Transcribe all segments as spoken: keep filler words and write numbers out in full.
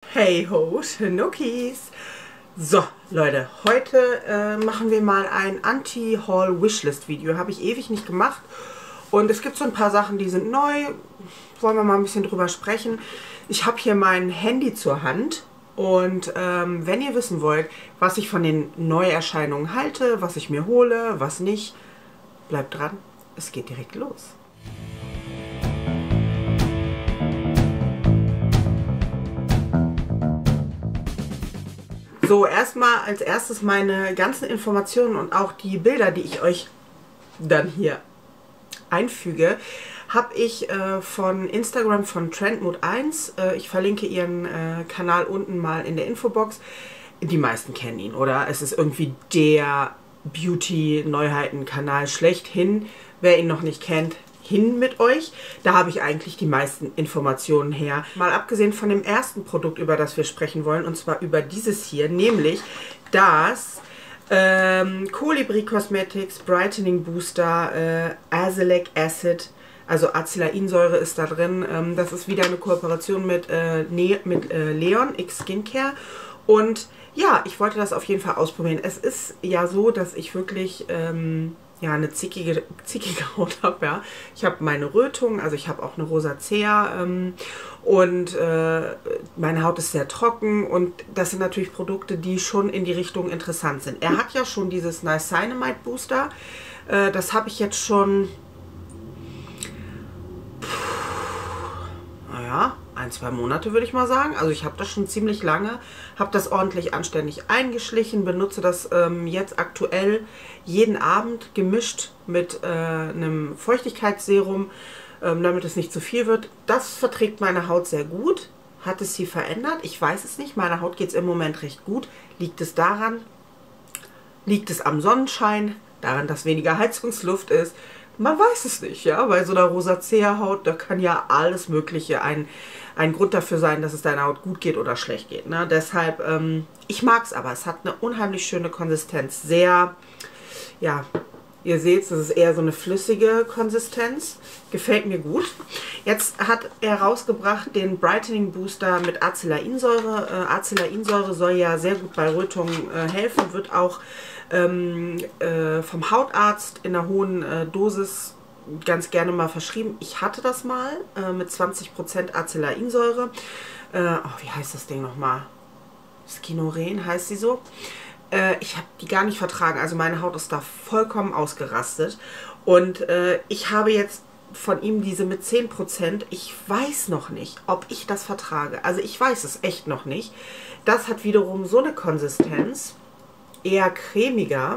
Hey ho, Schnuckis! So, Leute, heute äh, machen wir mal ein Anti-Haul-Wishlist-Video. Habe ich ewig nicht gemacht. Und es gibt so ein paar Sachen, die sind neu. Wollen wir mal ein bisschen drüber sprechen. Ich habe hier mein Handy zur Hand. Und ähm, wenn ihr wissen wollt, was ich von den Neuerscheinungen halte, was ich mir hole, was nicht, bleibt dran. Es geht direkt los. So, erstmal als erstes meine ganzen Informationen und auch die Bilder, die ich euch dann hier einfüge, habe ich äh, von Instagram von Trendmood eins. Äh, ich verlinke ihren äh, Kanal unten mal in der Infobox. Die meisten kennen ihn, oder? Es ist irgendwie der Beauty-Neuheiten-Kanal schlechthin. Wer ihn noch nicht kennt, hin mit euch. Da habe ich eigentlich die meisten Informationen her. Mal abgesehen von dem ersten Produkt, über das wir sprechen wollen, und zwar über dieses hier, nämlich das ähm, Colibri Cosmetics Brightening Booster äh, Azelaic Acid, also Acelainsäure ist da drin. Ähm, das ist wieder eine Kooperation mit, äh, ne mit äh, Leon X Skincare. Und ja, ich wollte das auf jeden Fall ausprobieren. Es ist ja so, dass ich wirklich ähm, ja, eine zickige, zickige Haut habe, ja. Ich habe meine Rötung, also ich habe auch eine Rosacea ähm, und äh, meine Haut ist sehr trocken und das sind natürlich Produkte, die schon in die Richtung interessant sind. Er hat ja schon dieses Niacinamide Booster, äh, das habe ich jetzt schon, naja, ein, zwei Monate würde ich mal sagen. Also ich habe das schon ziemlich lange, habe das ordentlich anständig eingeschlichen, benutze das ähm, jetzt aktuell jeden Abend gemischt mit äh, einem Feuchtigkeitsserum, ähm, damit es nicht zu viel wird. Das verträgt meine Haut sehr gut. Hat es sie verändert? Ich weiß es nicht. Meiner Haut geht es im Moment recht gut. Liegt es daran? Liegt es am Sonnenschein? Daran, dass weniger Heizungsluft ist? Man weiß es nicht, ja. Bei so einer Rosacea-Haut, da kann ja alles Mögliche ein, ein Grund dafür sein, dass es deiner Haut gut geht oder schlecht geht. Ne? Deshalb, ähm, ich mag es aber. Es hat eine unheimlich schöne Konsistenz. Sehr, ja, ihr seht, es ist eher so eine flüssige Konsistenz. Gefällt mir gut. Jetzt hat er rausgebracht den Brightening Booster mit Acelainsäure. Äh, Acelainsäure soll ja sehr gut bei Rötungen äh, helfen, wird auch ähm, äh, vom Hautarzt in einer hohen äh, Dosis ganz gerne mal verschrieben. Ich hatte das mal äh, mit zwanzig Prozent Acelainsäure. Äh, oh, wie heißt das Ding nochmal? Skinoren heißt sie so. Äh, ich habe die gar nicht vertragen. Also meine Haut ist da vollkommen ausgerastet. Und äh, ich habe jetzt von ihm diese mit zehn Prozent. Ich weiß noch nicht, ob ich das vertrage. Also ich weiß es echt noch nicht. Das hat wiederum so eine Konsistenz. Eher cremiger.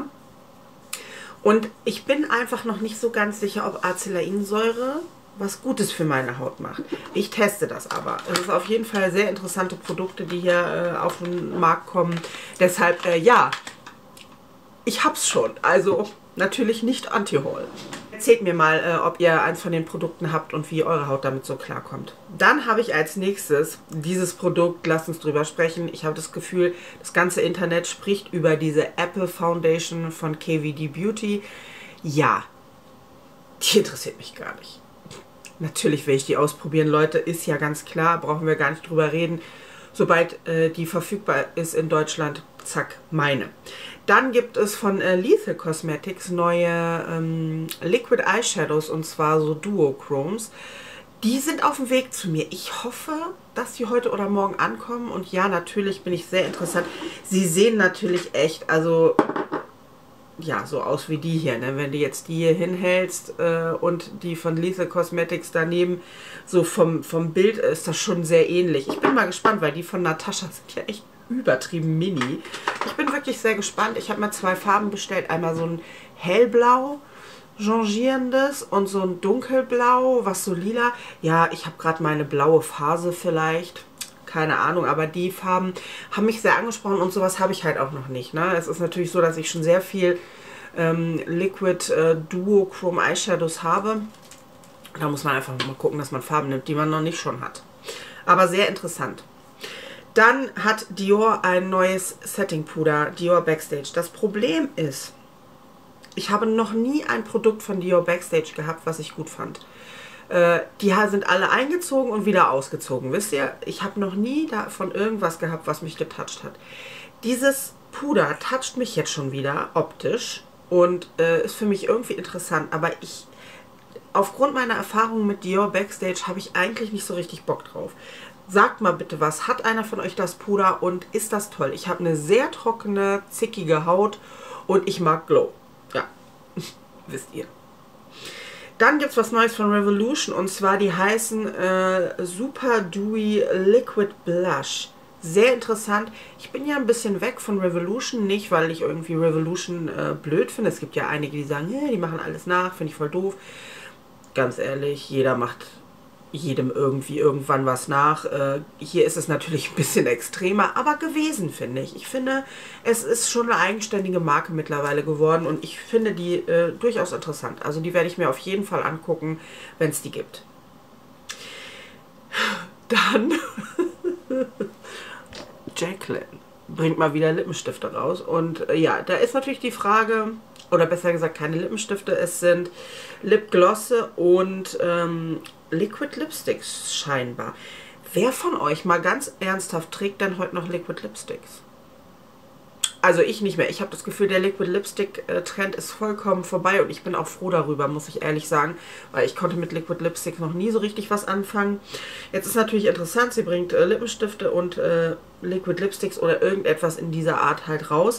Und ich bin einfach noch nicht so ganz sicher, ob Acelainsäure was Gutes für meine Haut macht. Ich teste das aber. Es ist auf jeden Fall sehr interessante Produkte, die hier äh, auf den Markt kommen. Deshalb, äh, ja, ich hab's schon. Also natürlich nicht Anti-Haul. Erzählt mir mal, äh, ob ihr eins von den Produkten habt und wie eure Haut damit so klarkommt. Dann habe ich als nächstes dieses Produkt, lasst uns drüber sprechen. Ich habe das Gefühl, das ganze Internet spricht über diese Apple Foundation von K V D Beauty. Ja, die interessiert mich gar nicht. Natürlich will ich die ausprobieren, Leute, ist ja ganz klar, brauchen wir gar nicht drüber reden. Sobald äh, die verfügbar ist in Deutschland, zack, meine. Dann gibt es von äh, Lethal Cosmetics neue ähm, Liquid Eyeshadows, und zwar so Duochromes. Die sind auf dem Weg zu mir. Ich hoffe, dass die heute oder morgen ankommen. Und ja, natürlich bin ich sehr interessant. Sie sehen natürlich echt, also ja, so aus wie die hier, ne? Wenn du jetzt die hier hinhältst äh, und die von Lethal Cosmetics daneben, so vom, vom Bild ist das schon sehr ähnlich. Ich bin mal gespannt, weil die von Natascha sind ja echt übertrieben mini. Ich bin wirklich sehr gespannt. Ich habe mir zwei Farben bestellt. Einmal so ein hellblau changierendes und so ein dunkelblau, was so lila. Ja, ich habe gerade meine blaue Phase vielleicht. Keine Ahnung, aber die Farben haben mich sehr angesprochen und sowas habe ich halt auch noch nicht. Ne? Es ist natürlich so, dass ich schon sehr viel ähm, Liquid äh, Duochrome Eyeshadows habe. Da muss man einfach mal gucken, dass man Farben nimmt, die man noch nicht schon hat. Aber sehr interessant. Dann hat Dior ein neues Setting Puder, Dior Backstage. Das Problem ist, ich habe noch nie ein Produkt von Dior Backstage gehabt, was ich gut fand. Äh, die sind alle eingezogen und wieder ausgezogen. Wisst ihr, ich habe noch nie davon irgendwas gehabt, was mich getoucht hat. Dieses Puder toucht mich jetzt schon wieder optisch und äh, ist für mich irgendwie interessant. Aber ich, aufgrund meiner Erfahrungen mit Dior Backstage, habe ich eigentlich nicht so richtig Bock drauf. Sagt mal bitte was. Hat einer von euch das Puder und ist das toll? Ich habe eine sehr trockene, zickige Haut und ich mag Glow. Ja, wisst ihr. Dann gibt es was Neues von Revolution und zwar die heißen äh, Super Dewy Liquid Blush. Sehr interessant. Ich bin ja ein bisschen weg von Revolution, nicht weil ich irgendwie Revolution äh, blöd finde. Es gibt ja einige, die sagen, hey, die machen alles nach, finde ich voll doof. Ganz ehrlich, jeder macht jedem irgendwie irgendwann was nach. Äh, hier ist es natürlich ein bisschen extremer, aber gewesen, finde ich. Ich finde, es ist schon eine eigenständige Marke mittlerweile geworden und ich finde die äh, durchaus interessant. Also die werde ich mir auf jeden Fall angucken, wenn es die gibt. Dann Jaclyn bringt mal wieder Lippenstifte raus und äh, ja, da ist natürlich die Frage, oder besser gesagt keine Lippenstifte, es sind Lipglosse und ähm, Liquid Lipsticks scheinbar. Wer von euch mal ganz ernsthaft trägt denn heute noch Liquid Lipsticks? Also ich nicht mehr. Ich habe das Gefühl, der Liquid Lipstick äh, Trend ist vollkommen vorbei und ich bin auch froh darüber, muss ich ehrlich sagen, weil ich konnte mit Liquid Lipsticks noch nie so richtig was anfangen. Jetzt ist natürlich interessant, sie bringt äh, Lippenstifte und äh, Liquid Lipsticks oder irgendetwas in dieser Art halt raus.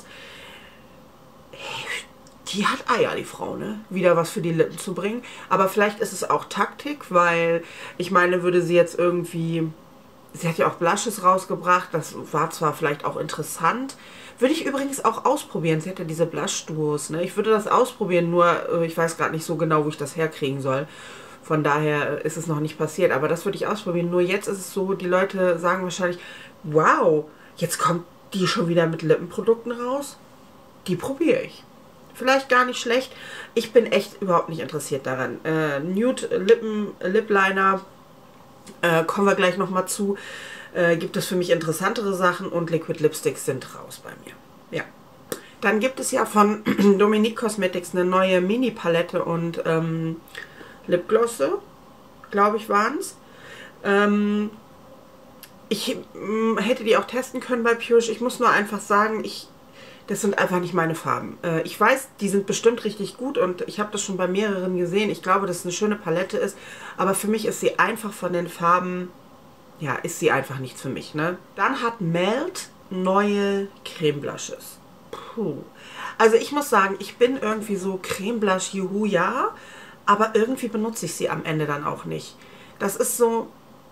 Die hat Eier, die Frau, ne? Wieder was für die Lippen zu bringen. Aber vielleicht ist es auch Taktik, weil ich meine, würde sie jetzt irgendwie... Sie hat ja auch Blushes rausgebracht, das war zwar vielleicht auch interessant. Würde ich übrigens auch ausprobieren. Sie hat ja diese Blush-Duos, ne? Ich würde das ausprobieren, nur ich weiß gerade nicht so genau, wo ich das herkriegen soll. Von daher ist es noch nicht passiert, aber das würde ich ausprobieren. Nur jetzt ist es so, die Leute sagen wahrscheinlich, wow, jetzt kommt die schon wieder mit Lippenprodukten raus. Die probiere ich. Vielleicht gar nicht schlecht. Ich bin echt überhaupt nicht interessiert daran. Äh, Nude Lippen, Lip Liner, äh, kommen wir gleich nochmal zu. Äh, gibt es für mich interessantere Sachen und Liquid Lipsticks sind raus bei mir. Ja. Dann gibt es ja von Dominique Cosmetics eine neue Mini-Palette und ähm, Lipglosse, glaube ich, waren es. Ähm, ich mh, hätte die auch testen können bei Purish. Ich muss nur einfach sagen, ich... Das sind einfach nicht meine Farben. Äh, ich weiß, die sind bestimmt richtig gut und ich habe das schon bei mehreren gesehen. Ich glaube, dass es eine schöne Palette ist, aber für mich ist sie einfach von den Farben, ja, ist sie einfach nichts für mich, ne? Dann hat Melt neue Creme Blushes. Puh. Also ich muss sagen, ich bin irgendwie so Creme Blush, juhu, ja, aber irgendwie benutze ich sie am Ende dann auch nicht. Das ist so,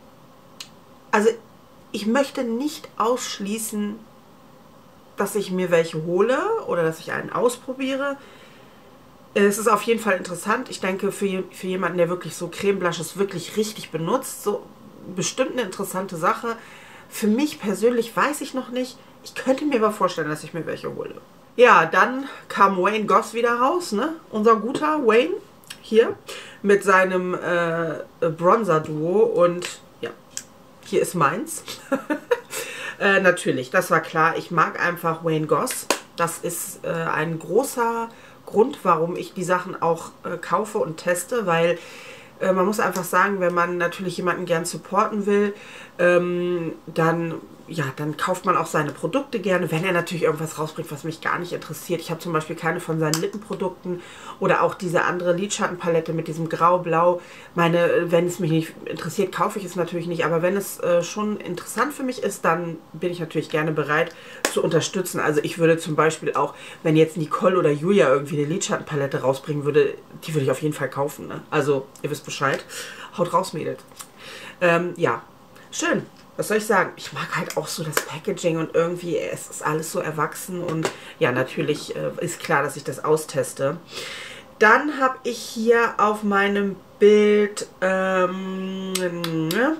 also ich möchte nicht ausschließen, dass ich mir welche hole oder dass ich einen ausprobiere. Es ist auf jeden Fall interessant. Ich denke, für, für jemanden, der wirklich so Creme Blushes wirklich richtig benutzt, so bestimmt eine interessante Sache. Für mich persönlich weiß ich noch nicht. Ich könnte mir aber vorstellen, dass ich mir welche hole. Ja, dann kam Wayne Goss wieder raus, ne? Unser guter Wayne hier mit seinem äh, Bronzer-Duo und ja, hier ist meins. Äh, natürlich, das war klar. Ich mag einfach Wayne Goss. Das ist äh, ein großer Grund, warum ich die Sachen auch äh, kaufe und teste, weil äh, man muss einfach sagen, wenn man natürlich jemanden gern supporten will, ähm, dann, ja, dann kauft man auch seine Produkte gerne, wenn er natürlich irgendwas rausbringt, was mich gar nicht interessiert. Ich habe zum Beispiel keine von seinen Lippenprodukten oder auch diese andere Lidschattenpalette mit diesem Grau-Blau. Meine, wenn es mich nicht interessiert, kaufe ich es natürlich nicht, aber wenn es äh, schon interessant für mich ist, dann bin ich natürlich gerne bereit zu unterstützen. Also ich würde zum Beispiel auch, wenn jetzt Nicole oder Julia irgendwie eine Lidschattenpalette rausbringen würde, die würde ich auf jeden Fall kaufen, ne? Also ihr wisst Bescheid. Haut raus, Mädels. Ähm, ja, schön. Was soll ich sagen? Ich mag halt auch so das Packaging und irgendwie, es ist alles so erwachsen und ja, natürlich äh, ist klar, dass ich das austeste. Dann habe ich hier auf meinem Bild ähm, ne?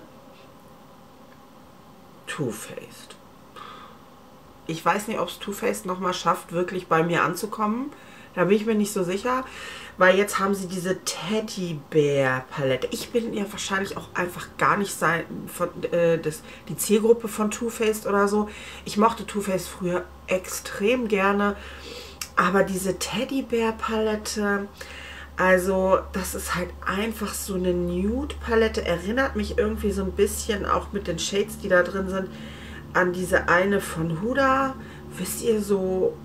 Too Faced. Ich weiß nicht, ob es Too Faced nochmal schafft, wirklich bei mir anzukommen. Da bin ich mir nicht so sicher. Weil jetzt haben sie diese Teddybär-Palette. Ich bin ja wahrscheinlich auch einfach gar nicht sein, von, äh, das, die Zielgruppe von Too Faced oder so. Ich mochte Too Faced früher extrem gerne. Aber diese Teddybär-Palette, Also das ist halt einfach so eine Nude-Palette. Erinnert mich irgendwie so ein bisschen, auch mit den Shades, die da drin sind, an diese eine von Huda. Wisst ihr, so...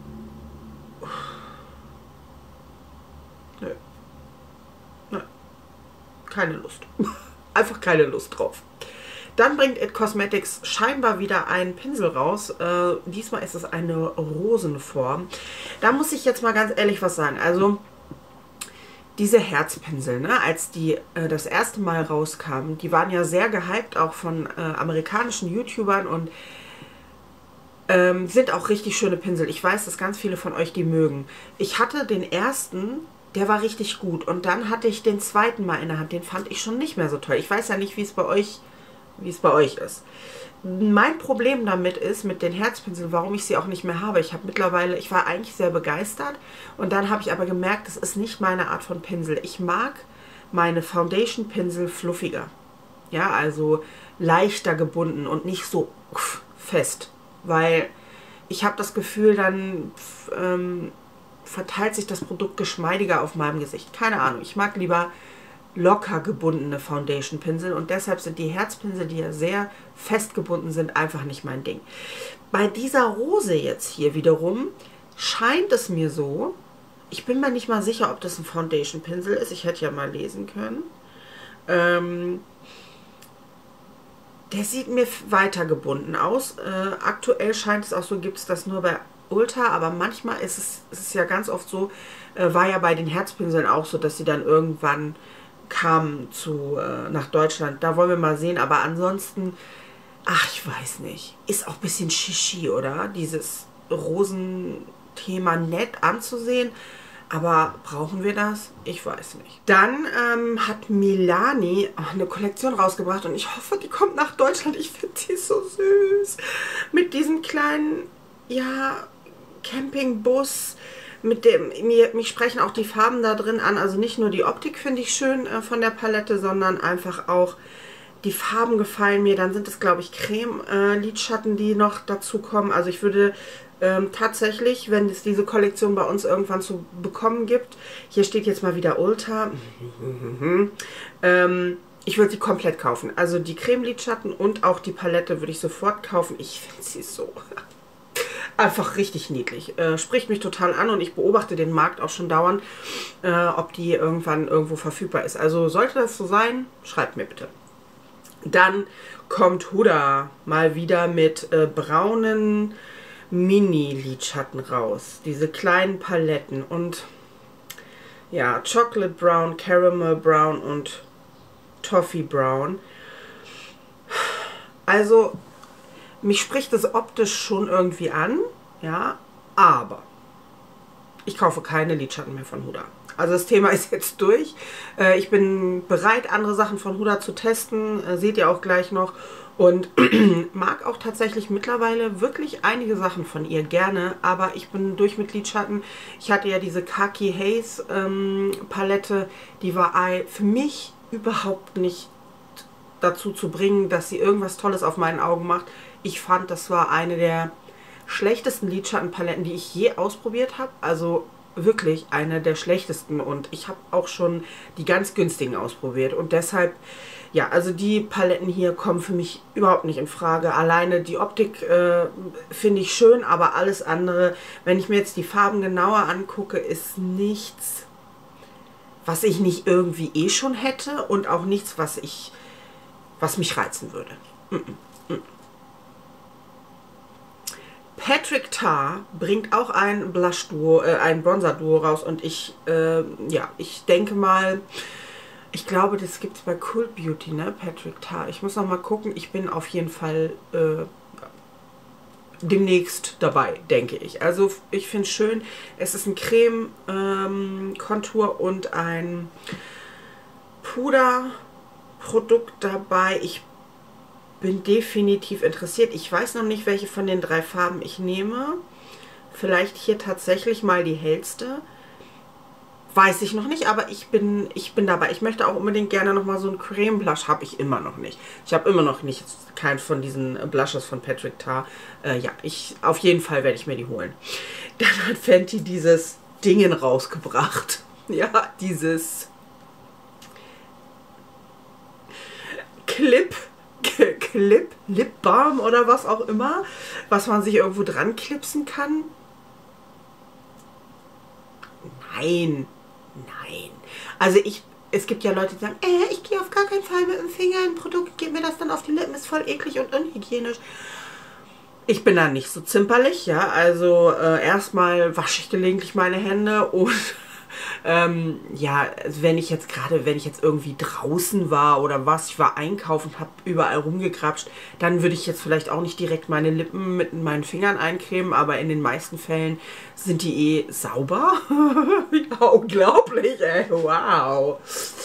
Nö. Nö. Keine Lust. Einfach keine Lust drauf. Dann bringt It Cosmetics scheinbar wieder einen Pinsel raus. Äh, diesmal ist es eine Rosenform. Da muss ich jetzt mal ganz ehrlich was sagen. Also diese Herzpinsel, ne, als die äh, das erste Mal rauskamen, die waren ja sehr gehypt, auch von äh, amerikanischen YouTubern und ähm, sind auch richtig schöne Pinsel. Ich weiß, dass ganz viele von euch die mögen. Ich hatte den ersten, der war richtig gut. Und dann hatte ich den zweiten mal in der Hand. Den fand ich schon nicht mehr so toll. Ich weiß ja nicht, wie es bei euch wie es bei euch ist. Mein Problem damit ist, mit den Herzpinseln, warum ich sie auch nicht mehr habe. Ich habe mittlerweile, ich war eigentlich sehr begeistert und dann habe ich aber gemerkt, das ist nicht meine Art von Pinsel. Ich mag meine Foundation-Pinsel fluffiger. Ja, also leichter gebunden und nicht so fest. Weil ich habe das Gefühl, dann ähm, verteilt sich das Produkt geschmeidiger auf meinem Gesicht. Keine Ahnung, ich mag lieber locker gebundene Foundation-Pinsel und deshalb sind die Herzpinsel, die ja sehr fest gebunden sind, einfach nicht mein Ding. Bei dieser Rose jetzt hier wiederum scheint es mir so, ich bin mir nicht mal sicher, ob das ein Foundation-Pinsel ist, ich hätte ja mal lesen können. Ähm, der sieht mir weiter gebunden aus. Äh, aktuell scheint es auch so, gibt es das nur bei Ulta, aber manchmal ist es, ist es ja ganz oft so, äh, war ja bei den Herzpinseln auch so, dass sie dann irgendwann kamen zu, äh, nach Deutschland. Da wollen wir mal sehen, aber ansonsten, ach, ich weiß nicht. Ist auch ein bisschen Shishi, oder? Dieses Rosenthema nett anzusehen. Aber brauchen wir das? Ich weiß nicht. Dann ähm, hat Milani eine Kollektion rausgebracht und ich hoffe, die kommt nach Deutschland. Ich finde die so süß. Mit diesem kleinen, ja, Campingbus. Mit dem, mir, mich sprechen auch die Farben da drin an. Also nicht nur die Optik finde ich schön äh, von der Palette, sondern einfach auch die Farben gefallen mir. Dann sind es, glaube ich, Creme-Lidschatten, äh, die noch dazu kommen. Also ich würde ähm, tatsächlich, wenn es diese Kollektion bei uns irgendwann zu bekommen gibt, hier steht jetzt mal wieder Ulta, ähm, ich würde sie komplett kaufen. Also die Creme-Lidschatten und auch die Palette würde ich sofort kaufen. Ich finde sie so... einfach richtig niedlich. Äh, spricht mich total an und ich beobachte den Markt auch schon dauernd, äh, ob die irgendwann irgendwo verfügbar ist. Also sollte das so sein, schreibt mir bitte. Dann kommt Huda mal wieder mit äh, braunen Mini-Lidschatten raus. Diese kleinen Paletten und ja, Chocolate Brown, Caramel Brown und Toffee Brown. Also mich spricht das optisch schon irgendwie an, ja, aber ich kaufe keine Lidschatten mehr von Huda. Also das Thema ist jetzt durch. Äh, ich bin bereit, andere Sachen von Huda zu testen, äh, seht ihr auch gleich noch. Und mag auch tatsächlich mittlerweile wirklich einige Sachen von ihr gerne, aber ich bin durch mit Lidschatten. Ich hatte ja diese Khaki Haze ähm, Palette, die war für mich überhaupt nicht dazu zu bringen, dass sie irgendwas Tolles auf meinen Augen macht. Ich fand, das war eine der schlechtesten Lidschattenpaletten, die ich je ausprobiert habe. Also wirklich eine der schlechtesten. Und ich habe auch schon die ganz günstigen ausprobiert. Und deshalb, ja, also die Paletten hier kommen für mich überhaupt nicht in Frage. Alleine die Optik äh, finde ich schön, aber alles andere, wenn ich mir jetzt die Farben genauer angucke, ist nichts, was ich nicht irgendwie eh schon hätte. Und auch nichts, was ich, was mich reizen würde. Mm -mm, mm. Patrick Ta bringt auch ein Blush-Duo, äh, ein Bronzer-Duo raus und ich, äh, ja, ich denke mal, ich glaube, das gibt es bei Cult Beauty, ne, Patrick Ta. Ich muss noch mal gucken, ich bin auf jeden Fall äh, demnächst dabei, denke ich. Also ich finde es schön, es ist ein Creme-Kontur ähm, und ein Puderprodukt dabei. Ich bin definitiv interessiert. Ich weiß noch nicht, welche von den drei Farben ich nehme. Vielleicht hier tatsächlich mal die hellste. Weiß ich noch nicht, aber ich bin, ich bin dabei. Ich möchte auch unbedingt gerne noch mal so einen Creme Blush. Habe ich immer noch nicht. Ich habe immer noch nicht keinen von diesen Blushes von Patrick Ta. Äh, ja, ich, auf jeden Fall werde ich mir die holen. Dann hat Fenty dieses Dingen rausgebracht. Ja, dieses Clip, Clip, Lip Balm oder was auch immer, was man sich irgendwo dran klipsen kann. Nein, nein. Also ich, es gibt ja Leute, die sagen, äh, ich gehe auf gar keinen Fall mit dem Finger in ein Produkt, gebe mir das dann auf die Lippen, ist voll eklig und unhygienisch. Ich bin da nicht so zimperlich, ja, also äh, erstmal wasche ich gelegentlich meine Hände und ähm, ja, wenn ich jetzt gerade, wenn ich jetzt irgendwie draußen war oder was, ich war einkaufen, habe überall rumgekrapscht, dann würde ich jetzt vielleicht auch nicht direkt meine Lippen mit meinen Fingern eincremen, aber in den meisten Fällen sind die eh sauber. Ja, unglaublich, ey, wow.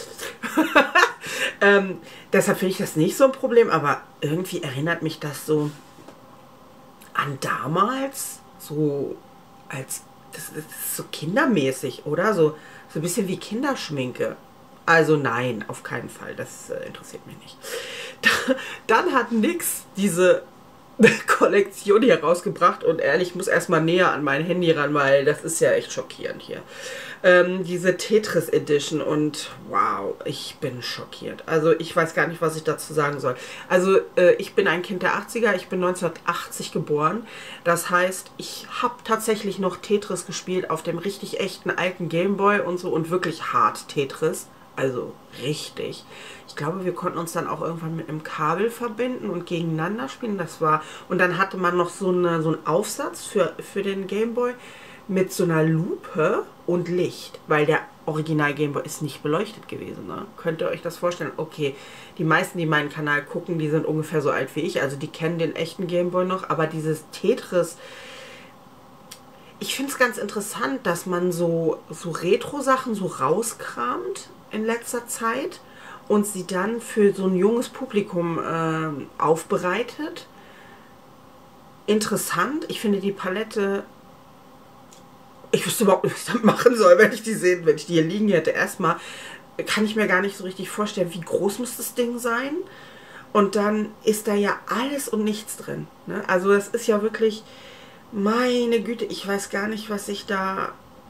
ähm, deshalb finde ich das nicht so ein Problem, aber irgendwie erinnert mich das so an damals, so als, das, das ist so kindermäßig, oder? So, so ein bisschen wie Kinderschminke. Also nein, auf keinen Fall, das äh, interessiert mich nicht. Dann hat Nix diese Kollektion hier rausgebracht und ehrlich, ich muss erstmal näher an mein Handy ran, weil das ist ja echt schockierend hier. Ähm, diese Tetris Edition und wow, ich bin schockiert. Also ich weiß gar nicht, was ich dazu sagen soll. Also äh, ich bin ein Kind der achtziger, ich bin neunzehnhundertachtzig geboren. Das heißt, ich habe tatsächlich noch Tetris gespielt auf dem richtig echten alten Gameboy und so und wirklich hart Tetris. Also richtig. Ich glaube, wir konnten uns dann auch irgendwann mit einem Kabel verbinden und gegeneinander spielen. Das war, und dann hatte man noch so, eine, so einen Aufsatz für, für den Gameboy mit so einer Lupe und Licht, weil der Original Gameboy ist nicht beleuchtet gewesen. Ne? Könnt ihr euch das vorstellen? Okay, die meisten, die meinen Kanal gucken, die sind ungefähr so alt wie ich, also die kennen den echten Gameboy noch, aber dieses Tetris, ich finde es ganz interessant, dass man so, so Retro-Sachen so rauskramt in letzter Zeit und sie dann für so ein junges Publikum äh, aufbereitet. Interessant. Ich finde die Palette, ich wüsste überhaupt nicht, was ich damit machen soll, wenn ich die sehen, wenn ich die hier liegen hätte. Erstmal kann ich mir gar nicht so richtig vorstellen, wie groß muss das Ding sein. Und dann ist da ja alles und nichts drin. Ne? Also das ist ja wirklich, meine Güte, ich weiß gar nicht, was ich da,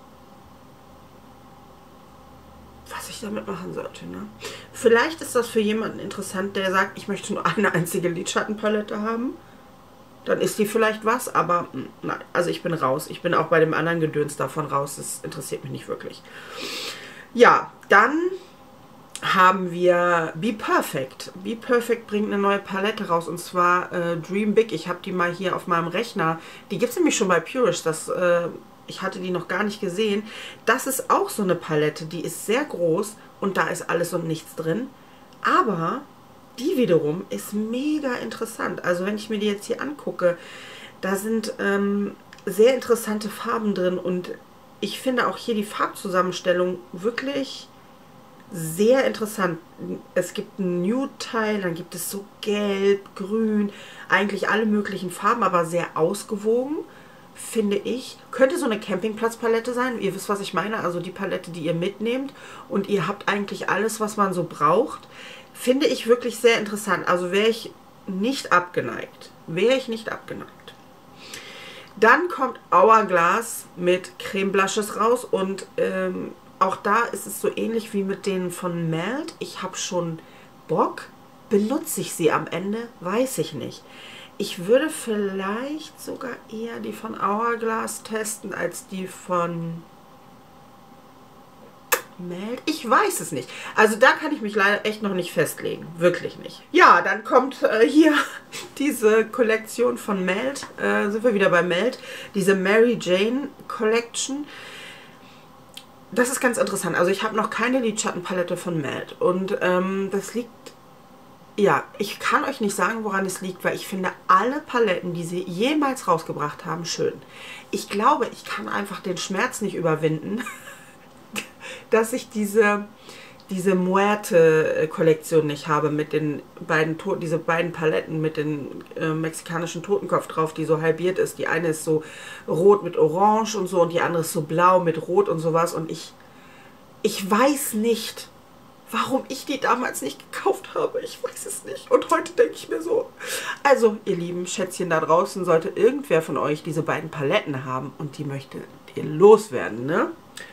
was ich damit machen sollte. Ne? Vielleicht ist das für jemanden interessant, der sagt, ich möchte nur eine einzige Lidschattenpalette haben. Dann ist die vielleicht was, aber nein, also ich bin raus. Ich bin auch bei dem anderen Gedöns davon raus. Das interessiert mich nicht wirklich. Ja, dann haben wir Be Perfect. Be Perfect bringt eine neue Palette raus und zwar äh, Dream Big. Ich habe die mal hier auf meinem Rechner. Die gibt es nämlich schon bei Purish. Das, äh, ich hatte die noch gar nicht gesehen. Das ist auch so eine Palette, die ist sehr groß und da ist alles und nichts drin. Aber die wiederum ist mega interessant. Also wenn ich mir die jetzt hier angucke, da sind ähm, sehr interessante Farben drin und ich finde auch hier die Farbzusammenstellung wirklich sehr interessant. Es gibt einen Nude-Teil, dann gibt es so gelb, grün, eigentlich alle möglichen Farben, aber sehr ausgewogen, finde ich. Könnte so eine Campingplatzpalette sein, ihr wisst, was ich meine, also die Palette, die ihr mitnehmt und ihr habt eigentlich alles, was man so braucht. Finde ich wirklich sehr interessant. Also wäre ich nicht abgeneigt. Wäre ich nicht abgeneigt. Dann kommt Hourglass mit Creme Blushes raus und ähm, auch da ist es so ähnlich wie mit denen von Melt. Ich habe schon Bock. Benutze ich sie am Ende? Weiß ich nicht. Ich würde vielleicht sogar eher die von Hourglass testen als die von Melt. Ich weiß es nicht. Also da kann ich mich leider echt noch nicht festlegen. Wirklich nicht. Ja, dann kommt äh, hier diese Kollektion von Melt. Äh, sind wir wieder bei Melt. Diese Mary Jane Collection. Das ist ganz interessant. Also ich habe noch keine Lidschattenpalette von Melt. Und ähm, das liegt... Ja, ich kann euch nicht sagen, woran es liegt, weil ich finde alle Paletten, die sie jemals rausgebracht haben, schön. Ich glaube, ich kann einfach den Schmerz nicht überwinden, dass ich diese, diese Muerte-Kollektion nicht habe mit den beiden Toten, diese beiden Paletten mit dem äh, mexikanischen Totenkopf drauf, die so halbiert ist. Die eine ist so rot mit Orange und so und die andere ist so blau mit Rot und sowas. Und ich, ich weiß nicht, warum ich die damals nicht gekauft habe. Ich weiß es nicht. Und heute denke ich mir so. Also, ihr lieben Schätzchen da draußen, sollte irgendwer von euch diese beiden Paletten haben und die möchte ihr loswerden, ne?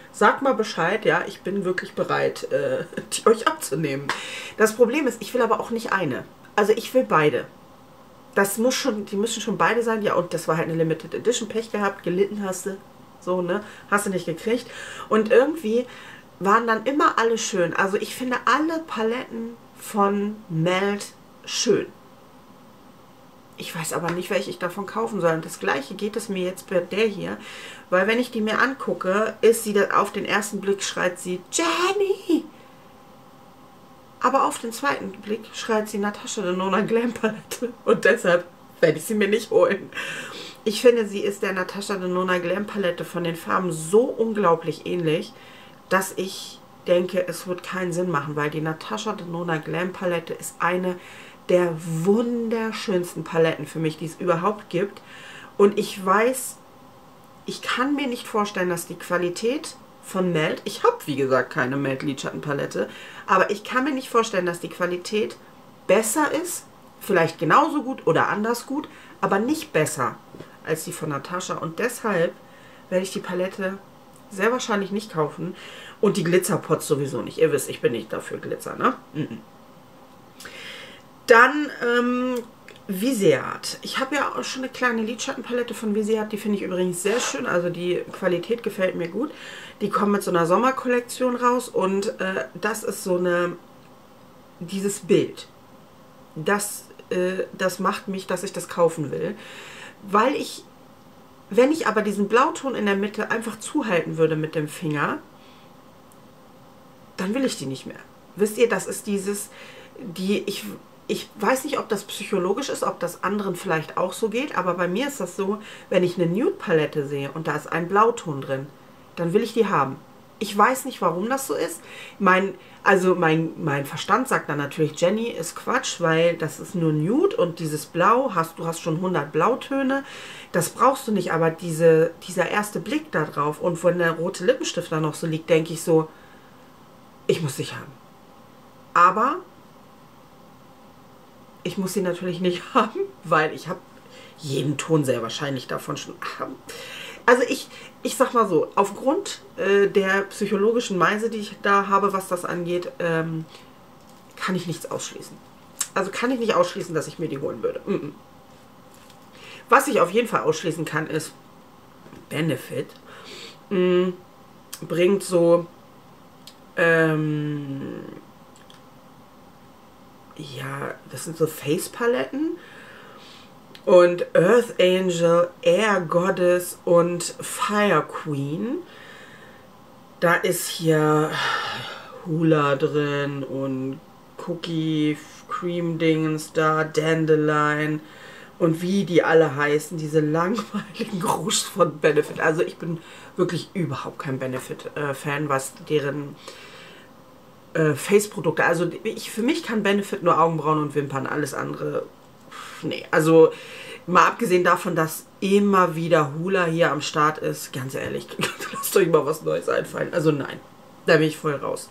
Sagt mal Bescheid, ja, ich bin wirklich bereit, äh, die euch abzunehmen. Das Problem ist, ich will aber auch nicht eine. Also ich will beide. Das muss schon, die müssen schon beide sein. Ja, und das war halt eine Limited Edition. Pech gehabt, gelitten hast du. So, ne? Hast du nicht gekriegt. Und irgendwie waren dann immer alle schön. Also ich finde alle Paletten von Melt schön. Ich weiß aber nicht, welche ich davon kaufen soll. Und das gleiche geht es mir jetzt bei der hier. Weil wenn ich die mir angucke, ist sie auf den ersten Blick schreit sie Jenny. Aber auf den zweiten Blick schreit sie Natasha Denona Glam Palette. Und deshalb werde ich sie mir nicht holen. Ich finde, sie ist der Natasha Denona Glam Palette von den Farben so unglaublich ähnlich, dass ich denke, es wird keinen Sinn machen. Weil die Natasha Denona Glam Palette ist eine der wunderschönsten Paletten für mich, die es überhaupt gibt. Und ich weiß, ich kann mir nicht vorstellen, dass die Qualität von Melt, ich habe wie gesagt keine Melt Lidschattenpalette, aber ich kann mir nicht vorstellen, dass die Qualität besser ist, vielleicht genauso gut oder anders gut, aber nicht besser als die von Natasha. Und deshalb werde ich die Palette sehr wahrscheinlich nicht kaufen und die Glitzerpots sowieso nicht. Ihr wisst, ich bin nicht dafür Glitzer, ne? Mhm. Dann ähm, Viseart. Ich habe ja auch schon eine kleine Lidschattenpalette von Viseart. Die finde ich übrigens sehr schön. Also die Qualität gefällt mir gut. Die kommen mit so einer Sommerkollektion raus. Und äh, das ist so eine... Dieses Bild. Das, äh, das macht mich, dass ich das kaufen will. Weil ich... Wenn ich aber diesen Blauton in der Mitte einfach zuhalten würde mit dem Finger, dann will ich die nicht mehr. Wisst ihr, das ist dieses... Die... Ich... Ich weiß nicht, ob das psychologisch ist, ob das anderen vielleicht auch so geht, aber bei mir ist das so, wenn ich eine Nude-Palette sehe und da ist ein Blauton drin, dann will ich die haben. Ich weiß nicht, warum das so ist. Mein, also mein, mein Verstand sagt dann natürlich, Jenny ist Quatsch, weil das ist nur Nude und dieses Blau, hast, du hast schon hundert Blautöne, das brauchst du nicht, aber diese, dieser erste Blick da drauf und wenn der rote Lippenstift da noch so liegt, denke ich so, ich muss dich haben. Aber... Ich muss sie natürlich nicht haben, weil ich habe jeden Ton sehr wahrscheinlich davon schon haben. Also ich, ich sag mal so, aufgrund äh, der psychologischen Meise, die ich da habe, was das angeht, ähm, kann ich nichts ausschließen. Also kann ich nicht ausschließen, dass ich mir die holen würde. Mm -mm. Was ich auf jeden Fall ausschließen kann, ist Benefit. Mm, bringt so... Ähm, ja, das sind so Face-Paletten und Earth Angel, Air Goddess und Fire Queen. Da ist hier Hula drin und Cookie Cream Dingens da, Dandelion und wie die alle heißen, diese langweiligen Rouges von Benefit. Also ich bin wirklich überhaupt kein Benefit-Fan, was deren Äh, Face-Produkte, also ich, für mich kann Benefit nur Augenbrauen und Wimpern, alles andere, nee, also mal abgesehen davon, dass immer wieder Hula hier am Start ist, ganz ehrlich, lasst euch mal was Neues einfallen, also nein, da bin ich voll raus.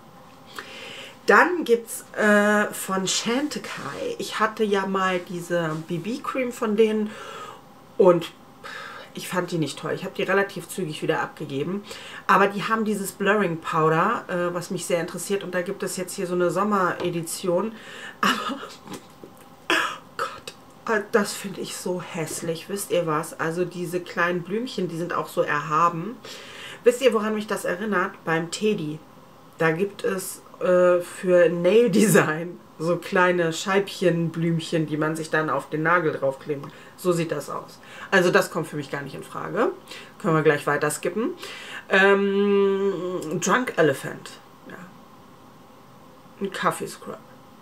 Dann gibt es äh, von Chantecaille, ich hatte ja mal diese B B-Cream von denen und ich fand die nicht toll. Ich habe die relativ zügig wieder abgegeben. Aber die haben dieses Blurring Powder, äh, was mich sehr interessiert. Und da gibt es jetzt hier so eine Sommeredition. Aber, oh Gott, das finde ich so hässlich. Wisst ihr was? Also diese kleinen Blümchen, die sind auch so erhaben. Wisst ihr, woran mich das erinnert? Beim Teddy. Da gibt es äh, für Nail Design so kleine Scheibchenblümchen, die man sich dann auf den Nagel draufklebt. So sieht das aus. Also das kommt für mich gar nicht in Frage. Können wir gleich weiter skippen. Ähm, Drunk Elephant. Ja. Ein Coffee Scrub.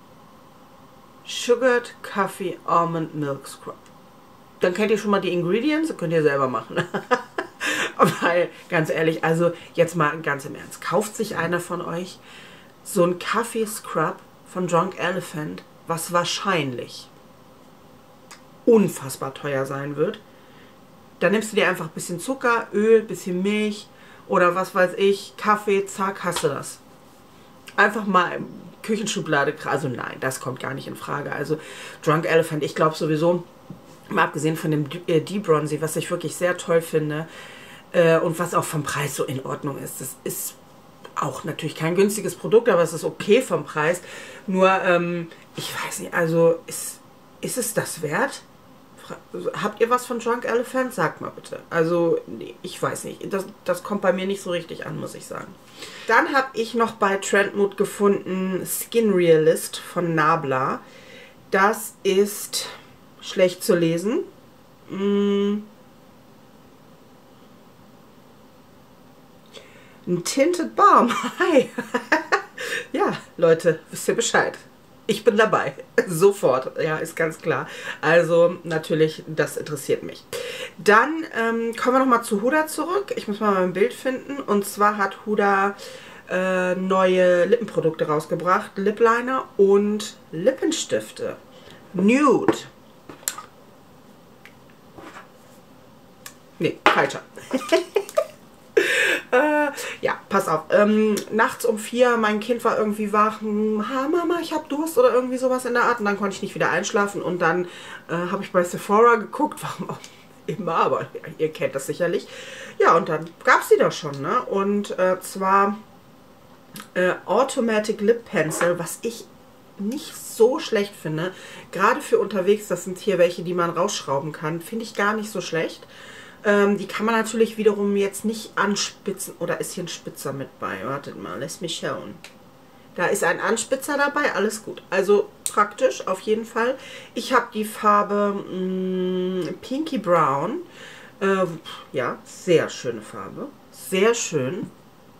Sugared Coffee Almond Milk Scrub. Dann kennt ihr schon mal die Ingredients, könnt ihr selber machen. Weil, ganz ehrlich, also jetzt mal ganz im Ernst. Kauft sich einer von euch so ein Coffee Scrub von Drunk Elephant, was wahrscheinlich unfassbar teuer sein wird. Dann nimmst du dir einfach ein bisschen Zucker, Öl, ein bisschen Milch oder was weiß ich, Kaffee, zack, hast du das. Einfach mal Küchenschublade, also nein, das kommt gar nicht in Frage. Also Drunk Elephant, ich glaube sowieso, mal abgesehen von dem Deep Bronzy, was ich wirklich sehr toll finde, Äh, und was auch vom Preis so in Ordnung ist. Das ist auch natürlich kein günstiges Produkt, aber es ist okay vom Preis. Nur, ähm, ich weiß nicht, also ist, ist es das wert? Habt ihr was von Drunk Elephant? Sagt mal bitte. Also, nee, ich weiß nicht. Das, das kommt bei mir nicht so richtig an, muss ich sagen. Dann habe ich noch bei Trendmood gefunden Skin Realist von Nabla. Das ist schlecht zu lesen. Mm. Ein Tinted Balm. Hi. Ja, Leute, wisst ihr Bescheid. Ich bin dabei. Sofort. Ja, ist ganz klar. Also, natürlich, das interessiert mich. Dann ähm, kommen wir nochmal zu Huda zurück. Ich muss mal mein Bild finden. Und zwar hat Huda äh, neue Lippenprodukte rausgebracht. Lip Liner und Lippenstifte. Nude. Nee, falscher. Äh, ja, pass auf. Ähm, nachts um vier, mein Kind war irgendwie wach. Ha, Mama, ich habe Durst oder irgendwie sowas in der Art. Und dann konnte ich nicht wieder einschlafen. Und dann äh, habe ich bei Sephora geguckt. Warum auch immer, aber ja, ihr kennt das sicherlich. Ja, und dann gab es die da schon, ne? Und äh, zwar äh, Automatic Lip Pencil, was ich nicht so schlecht finde. Gerade für unterwegs, das sind hier welche, die man rausschrauben kann. Finde ich gar nicht so schlecht. Ähm, die kann man natürlich wiederum jetzt nicht anspitzen. Oder ist hier ein Spitzer mit bei? Wartet mal, lass mich schauen. Da ist ein Anspitzer dabei, alles gut. Also praktisch, auf jeden Fall. Ich habe die Farbe mh, Pinky Brown. Äh, ja, sehr schöne Farbe. Sehr schön.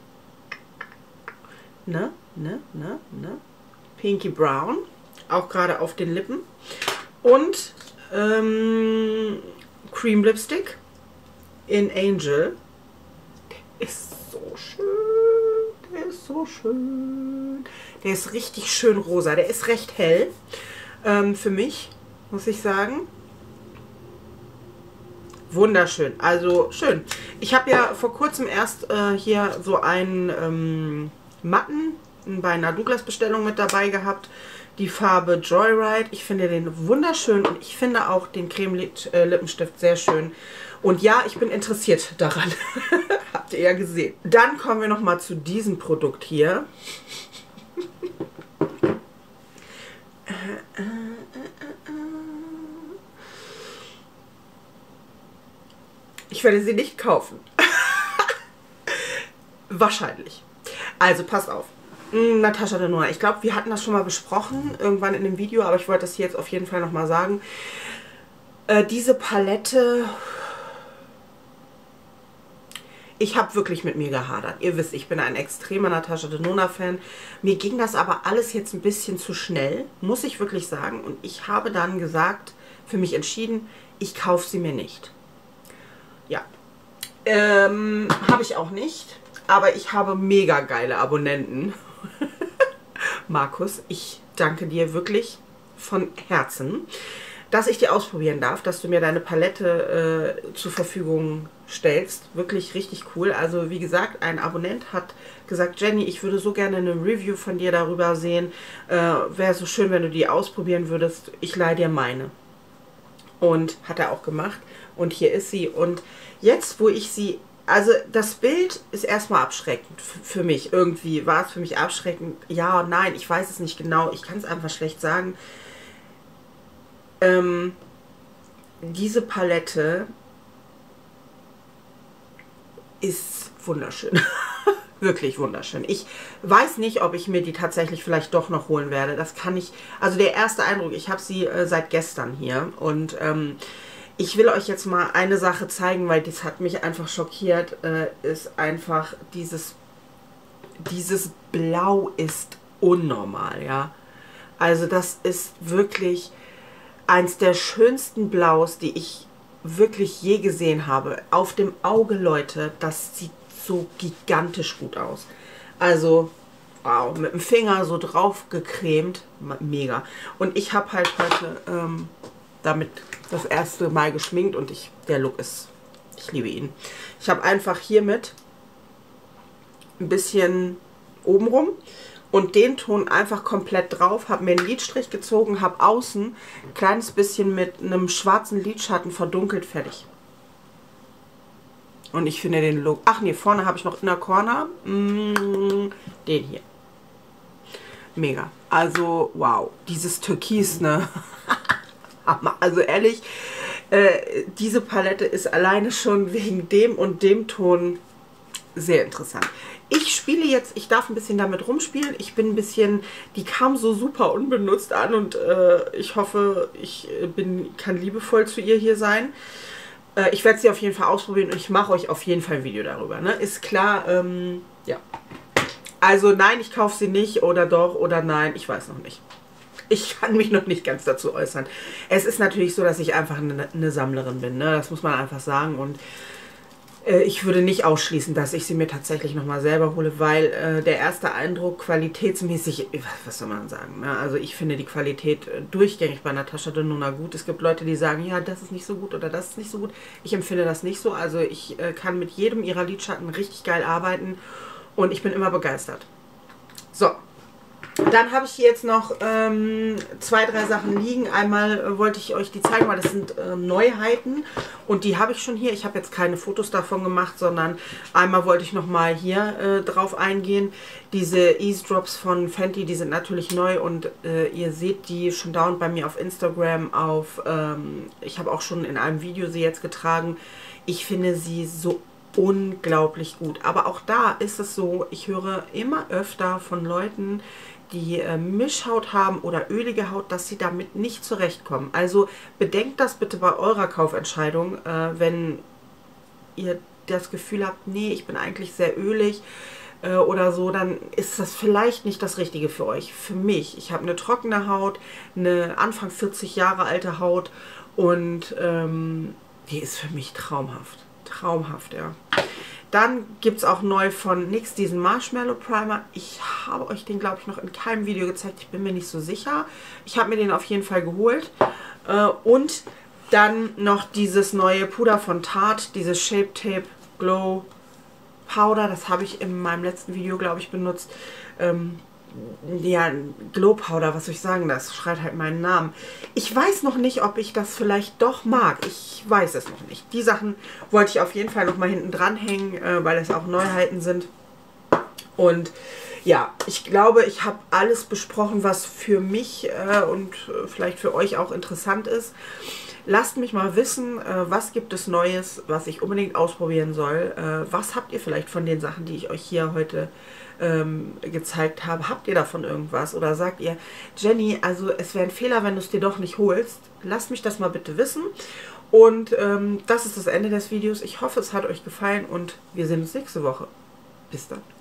Ne, ne, ne, ne. Pinky Brown. Auch gerade auf den Lippen. Und ähm, Cream Lipstick in Angel. Der ist so schön. Der ist so schön. Der ist richtig schön rosa. Der ist recht hell. Ähm, für mich, muss ich sagen. Wunderschön. Also schön. Ich habe ja vor kurzem erst äh, hier so einen ähm, matten bei einer Douglas Bestellung mit dabei gehabt. Die Farbe Joyride. Ich finde den wunderschön und ich finde auch den Creme-Lippenstift sehr schön. Und ja, ich bin interessiert daran. Habt ihr ja gesehen. Dann kommen wir nochmal zu diesem Produkt hier. Ich werde sie nicht kaufen. Wahrscheinlich. Also, pass auf. Natascha Denona. Ich glaube, wir hatten das schon mal besprochen, irgendwann in dem Video, aber ich wollte das hier jetzt auf jeden Fall nochmal sagen. Äh, diese Palette... Ich habe wirklich mit mir gehadert. Ihr wisst, ich bin ein extremer Natascha Denona Fan. Mir ging das aber alles jetzt ein bisschen zu schnell, muss ich wirklich sagen. Und ich habe dann gesagt, für mich entschieden, ich kaufe sie mir nicht. Ja, ähm, habe ich auch nicht. Aber ich habe mega geile Abonnenten. Markus, ich danke dir wirklich von Herzen, dass ich die ausprobieren darf, dass du mir deine Palette äh, zur Verfügung stellst. Wirklich richtig cool. Also wie gesagt, ein Abonnent hat gesagt, Jenny, ich würde so gerne eine Review von dir darüber sehen. Äh, wäre so schön, wenn du die ausprobieren würdest. Ich leihe dir meine. Und hat er auch gemacht. Und hier ist sie. Und jetzt, wo ich sie... Also das Bild ist erstmal abschreckend für mich. Irgendwie war es für mich abschreckend. Ja und nein, ich weiß es nicht genau. Ich kann es einfach schlecht sagen. Ähm, diese Palette ist wunderschön. Wirklich wunderschön. Ich weiß nicht, ob ich mir die tatsächlich vielleicht doch noch holen werde. Das kann ich... Also der erste Eindruck, ich habe sie äh, seit gestern hier. Und ähm, ich will euch jetzt mal eine Sache zeigen, weil das hat mich einfach schockiert. Äh, ist einfach dieses... Dieses Blau ist unnormal, ja. Also das ist wirklich... eins der schönsten Blaus, die ich wirklich je gesehen habe. Auf dem Auge, Leute, das sieht so gigantisch gut aus. Also, wow, mit dem Finger so drauf gecremt. Mega. Und ich habe halt heute ähm, damit das erste Mal geschminkt und ich, der Look ist, ich liebe ihn. Ich habe einfach hiermit ein bisschen obenrum und den Ton einfach komplett drauf, habe mir einen Lidstrich gezogen, habe außen ein kleines bisschen mit einem schwarzen Lidschatten verdunkelt, fertig. Und ich finde den Look... Ach nee, vorne habe ich noch Inner Corner. Mm, den hier. Mega. Also, wow. Dieses Türkis, ne? Also ehrlich, äh, diese Palette ist alleine schon wegen dem und dem Ton sehr interessant. Ich spiele jetzt, ich darf ein bisschen damit rumspielen. Ich bin ein bisschen, die kam so super unbenutzt an und äh, ich hoffe, ich bin, kann liebevoll zu ihr hier sein. Äh, ich werde sie auf jeden Fall ausprobieren und ich mache euch auf jeden Fall ein Video darüber. Ne? Ist klar, ähm, ja. Also nein, ich kaufe sie nicht oder doch oder nein, ich weiß noch nicht. Ich kann mich noch nicht ganz dazu äußern. Es ist natürlich so, dass ich einfach eine, eine Sammlerin bin. Ne? Das muss man einfach sagen und ich würde nicht ausschließen, dass ich sie mir tatsächlich nochmal selber hole, weil äh, der erste Eindruck qualitätsmäßig, was soll man sagen, ne? Also ich finde die Qualität äh, durchgängig bei Natascha Denona gut. Es gibt Leute, die sagen, ja, das ist nicht so gut oder das ist nicht so gut. Ich empfinde das nicht so. Also ich äh, kann mit jedem ihrer Lidschatten richtig geil arbeiten und ich bin immer begeistert. So. Dann habe ich hier jetzt noch ähm, zwei, drei Sachen liegen. Einmal äh, wollte ich euch die zeigen, weil das sind ähm, Neuheiten und die habe ich schon hier. Ich habe jetzt keine Fotos davon gemacht, sondern einmal wollte ich nochmal hier äh, drauf eingehen. Diese Ease Drops von Fenty, die sind natürlich neu und äh, ihr seht die schon dauernd bei mir auf Instagram. Auf, ähm, ich habe auch schon in einem Video sie jetzt getragen. Ich finde sie so unglaublich gut. Aber auch da ist es so, ich höre immer öfter von Leuten, die äh, Mischhaut haben oder ölige Haut, dass sie damit nicht zurechtkommen. Also bedenkt das bitte bei eurer Kaufentscheidung, äh, wenn ihr das Gefühl habt, nee, ich bin eigentlich sehr ölig äh, oder so, dann ist das vielleicht nicht das Richtige für euch. Für mich, ich habe eine trockene Haut, eine Anfang vierzig Jahre alte Haut und ähm, die ist für mich traumhaft. Traumhaft, ja. Dann gibt es auch neu von N Y X diesen Marshmallow Primer. Ich habe euch den, glaube ich, noch in keinem Video gezeigt. Ich bin mir nicht so sicher. Ich habe mir den auf jeden Fall geholt. Äh, und dann noch dieses neue Puder von Tarte, dieses Shape Tape Glow Powder. Das habe ich in meinem letzten Video, glaube ich, benutzt. Ähm, ja, Glow Powder, was soll ich sagen, das schreit halt meinen Namen. Ich weiß noch nicht, ob ich das vielleicht doch mag. Ich weiß es noch nicht. Die Sachen wollte ich auf jeden Fall noch mal hinten dran hängen, äh, weil es auch Neuheiten sind. Und ja, ich glaube, ich habe alles besprochen, was für mich äh, und äh, vielleicht für euch auch interessant ist. Lasst mich mal wissen, äh, was gibt es Neues, was ich unbedingt ausprobieren soll. Äh, was habt ihr vielleicht von den Sachen, die ich euch hier heute ähm, gezeigt habe? Habt ihr davon irgendwas? Oder sagt ihr, Jenny, also es wäre ein Fehler, wenn du es dir doch nicht holst. Lasst mich das mal bitte wissen. Und ähm, das ist das Ende des Videos. Ich hoffe, es hat euch gefallen und wir sehen uns nächste Woche. Bis dann.